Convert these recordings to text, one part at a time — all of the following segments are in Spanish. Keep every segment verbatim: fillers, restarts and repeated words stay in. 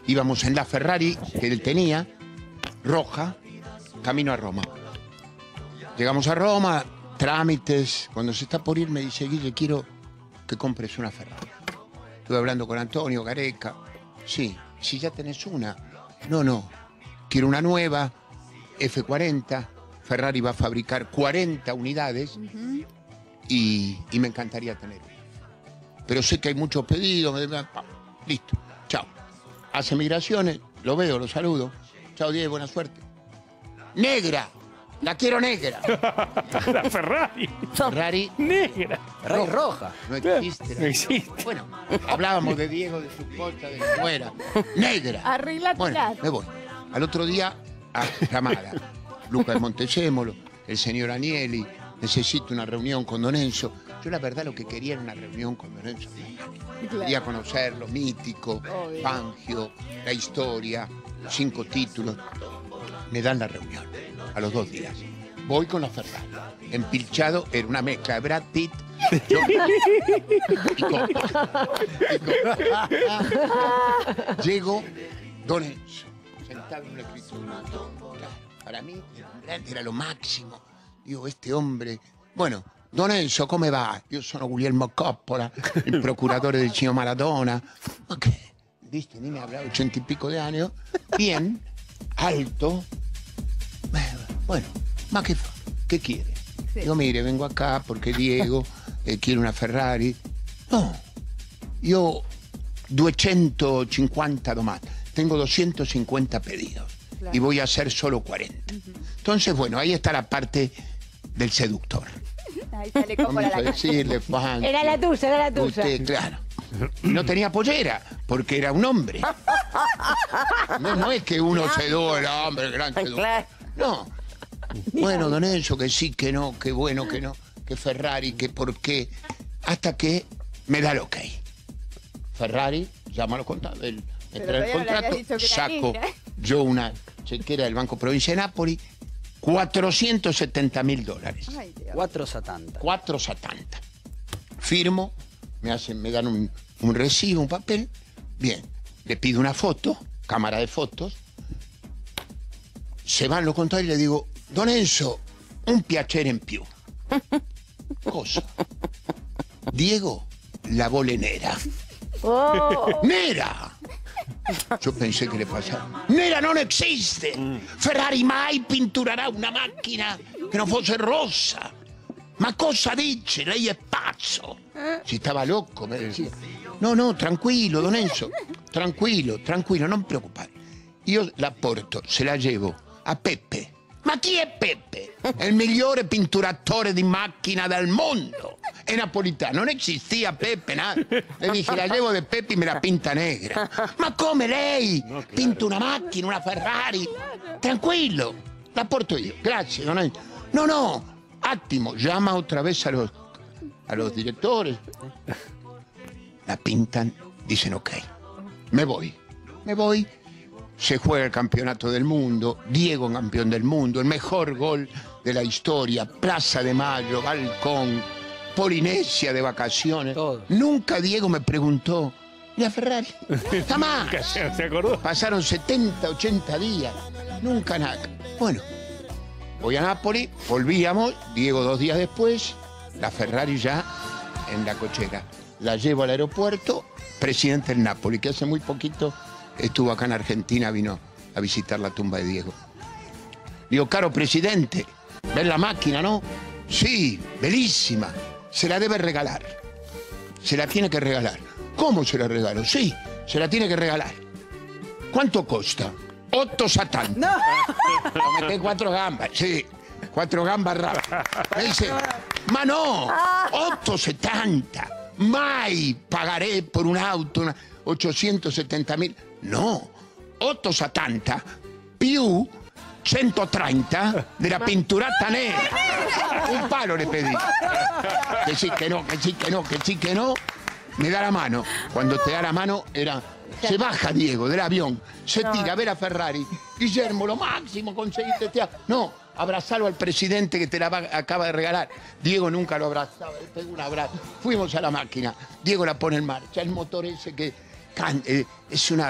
íbamos en la Ferrari que él tenía, roja, camino a Roma. Llegamos a Roma, trámites. Cuando se está por ir me dice, Guille, quiero que compres una Ferrari. Estuve hablando con Antonio Gareca. Sí, si ya tenés una. No, no, quiero una nueva, F cuarenta. Ferrari va a fabricar cuarenta unidades uh-huh. y, y me encantaría tener una. Pero sé que hay muchos pedidos. Listo, chao. Hace migraciones, lo veo, lo saludo. Chao, Diego, buena suerte. Negra, la quiero negra. La Ferrari. Ferrari negra. Ferrari roja. No existe. No existe. Bueno, hablábamos de Diego, de su cosa, de fuera. Negra. Arreglate. Bueno, me voy. Al otro día, a llamada. Luca de Montesémolo, el señor Anieli, necesito una reunión con Don Enzo. Yo la verdad lo que quería era una reunión con Don Enzo. Claro. Quería conocerlo, mítico, Obvio. Fangio, la historia, cinco títulos. Me dan la reunión a los dos días. Voy con la Ferrari. Empilchado era una mezcla de Brad Pitt yo, y Coppola. Llego, Don Enzo, sentado en un escritorio. Para mí era lo máximo. Digo, este hombre... Bueno, Don Enzo, come va? Io sono Guglielmo Coppola, il procuratore del Cine Maradona. Ma che? Viste, ni me hablaba, ochenta y pico de años. Bien, alto. Bueno, ma che fa? ¿Qué quiere? Sí. Digo, mire, vengo acá porque Diego eh, quiere una Ferrari. No, io duecentocinquanta domande. Tengo doscientos cincuenta pedidos. Claro. Y voy a hacer solo cuarenta. Uh-huh. Entonces, bueno, ahí está la parte del seductor. Ahí sale como la decirle, Juan, era la tuya, era la tuya. Usted, claro. No tenía pollera, porque era un hombre. No, no es que uno seduce el hombre, el gran seductor. No. Bueno, Don Enzo, que sí, que no, que bueno, que no, que Ferrari, que por qué. Hasta que me da el ok. Ferrari, llama a los contables. Me trae el contrato, saco yo una chequera del Banco Provincia de Nápoli, cuatrocientos setenta mil dólares. cuatrocientos setenta. cuatrocientos setenta. Firmo, me hacen, me dan un, un recibo, un papel. Bien, le pido una foto, cámara de fotos. Se van los contables y le digo, Don Enzo, un piacere in più. Cosa? Diego, la vole nera. Oh. ¡Nera! Yo pensé che le pasaba. Nera non esiste! Ferrari mai pinturerà una macchina che non fosse rossa. Ma cosa dice? Lei è pazzo. Si stava loco, me decía. No, no, tranquillo, Don Enzo. Tranquillo, tranquillo, non preoccupare. Io la porto, se la llevo a Peppe. Ma chi è Peppe? È il migliore pinturatore di macchina del mondo. È napolitano, non esistía Peppe, nada. Le dije, la llevo de Peppe y me la pinta negra. Ma come lei? No, claro. Pinta una macchina, una Ferrari. Tranquillo, la porto io. Grazie, Don Enzo. No, no, attimo, llama otra vez a los, a los directores. La pintan, dicen ok. Me voy, me voy. Se juega el campeonato del mundo, Diego campeón del mundo, el mejor gol de la historia, Plaza de Mayo, balcón, Polinesia de vacaciones. Todo. Nunca Diego me preguntó, ¿y la Ferrari? Jamás. ¿Se acordó? Pasaron setenta, ochenta días, nunca nada. Bueno, voy a Nápoli, volvíamos, Diego dos días después, la Ferrari ya en la cochera. La llevo al aeropuerto, presidente del Nápoli, que hace muy poquito estuvo acá en Argentina, vino a visitar la tumba de Diego. Digo, caro presidente, ¿ves la máquina, no? Sí, bellísima. Se la debe regalar. Se la tiene que regalar. ¿Cómo se la regalo? Sí, se la tiene que regalar. ¿Cuánto costa? Otto Satán. No. Lo metí cuatro gambas, sí. Cuatro gambas raras. Me dice, ma no, otto setanta. Mai pagaré por un auto una ottocentosettanta mil. No, otto settanta più centotrenta della pinturata nera. Un palo le pedí. Que sí, que no, que sí, que no, que sí, que no. Me da la mano. Cuando te da la mano era... Se baja Diego del avión, se tira a ver a Ferrari. Guillermo, lo máximo, conseguiste este auto. No, abrazalo al presidente que te la va, acaba de regalar. Diego nunca lo abrazaba, le pegó un abrazo. Fuimos a la máquina. Diego la pone en marcha. El motor ese que can, eh, es una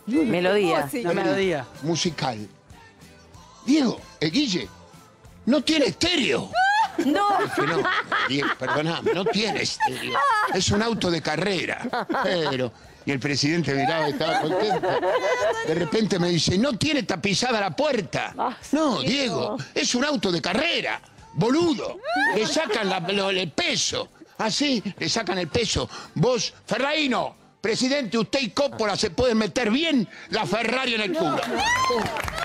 Melodía. Oh, sí. La melodía. musical. Diego, el Guille, no tiene estéreo. No. Dije, no, Diego, perdóname, no tiene estéreo. Es un auto de carrera. Pero, y el presidente miraba y estaba contento. De repente me dice, no tiene tapizada la puerta. No, Diego, es un auto de carrera. Boludo. Le sacan la- lo- el peso. Así, le sacan el peso. Vos, Ferraíno, presidente, usted y Coppola se pueden meter bien la Ferrari en el culo.